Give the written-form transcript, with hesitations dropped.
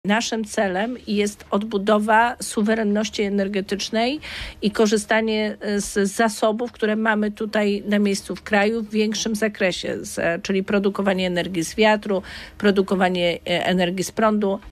Naszym celem jest odbudowa suwerenności energetycznej i korzystanie z zasobów, które mamy tutaj na miejscu w kraju w większym zakresie, czyli produkowanie energii z wiatru, produkowanie energii z prądu.